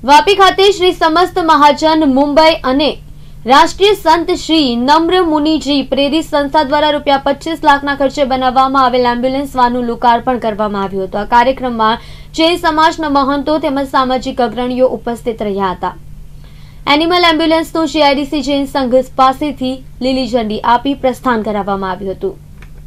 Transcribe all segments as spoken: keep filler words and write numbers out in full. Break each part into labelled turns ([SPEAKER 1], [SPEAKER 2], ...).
[SPEAKER 1] વાપી ખાતે શ્રી સમસ્ત મહાજન મુંબઈ અને રાષ્ટ્રીય સંત શ્રી નમ્ર મુનિજી પ્રેરિત સંસ્થા દ્વારા રૂપિયા પચીસ લાખના ખર્ચે બનાવવામાં આવેલ એમ્બ્યુલન્સ વાનનું લોકાર્પણ કરવામાં આવ્યું હતું। આ કાર્યક્રમમાં જૈન સમાજના મહંતો તેમજ સામાજિક અગ્રણીઓ ઉપસ્થિત રહ્યા હતા। એનિમલ એમ્બ્યુલન્સનું જીઆઈડીસી જૈન સંઘ પાસેથી લીલી ઝંડી આપી પ્રસ્થાન કરાવવામાં આવ્યું હતું।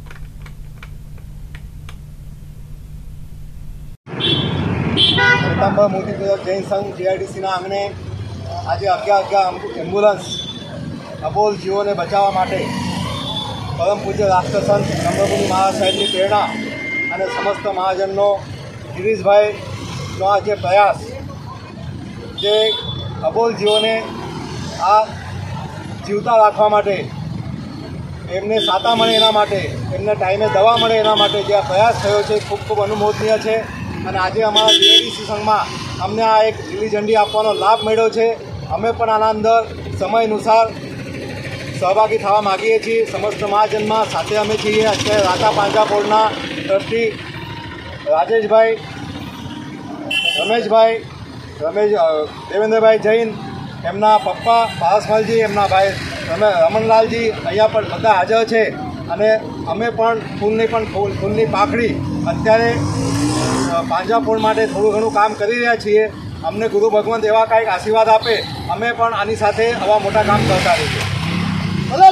[SPEAKER 2] मोदी जैन संघ जीआईडीसी आंगणे आज अग्या अग्या एम्ब्युलन्स अबोल जीवों ने बचावा माटे परम पूज्य राष्ट्रसंत नम्रमुनि महाराज साहेबनी प्रेरणा और समस्त महाजनों गिरीशभाई नो आज प्रयास जे अबोल जीवों ने आ जीवता राखवा माटे एमने साता मळे एना माटे एमने टाइमे दवा मळे एना माटे जे प्रयास थयो छे खूब खूब अनुमोदनीय छे। અને આજે અમારા જીઆઈડીસી સંઘમાં અમને આ એક લીલી ઝંડી આપવાનો લાભ મળ્યો છે। અમે પણ આના અંદર સમય અનુસાર સહભાગી થવા માગીએ છીએ। સમસ્ત મહાજનમાં સાથે અમે છીએ। અત્યારે રાતા પાંજા બોર્ડના ટ્રસ્ટી રાજેશભાઈ, રમેશભાઈ, રમેશ દેવેન્દ્રભાઈ જૈન, એમના પપ્પા પારસમલજી, એમના ભાઈ રમે રમણલાલજી અહીંયા પણ બધા હાજર છે। અને અમે પણ ફૂલની પણ ફૂલ ફૂલની પાખડી અત્યારે પાંજરાપોળ માટે થોડું ઘણું કામ કરી રહ્યા છીએ। અમને ગુરુ ભગવંત એવા કાંઈક આશીર્વાદ આપે અમે પણ આની સાથે આવા મોટા કામ કરતા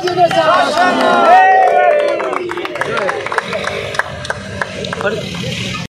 [SPEAKER 2] રહીશું।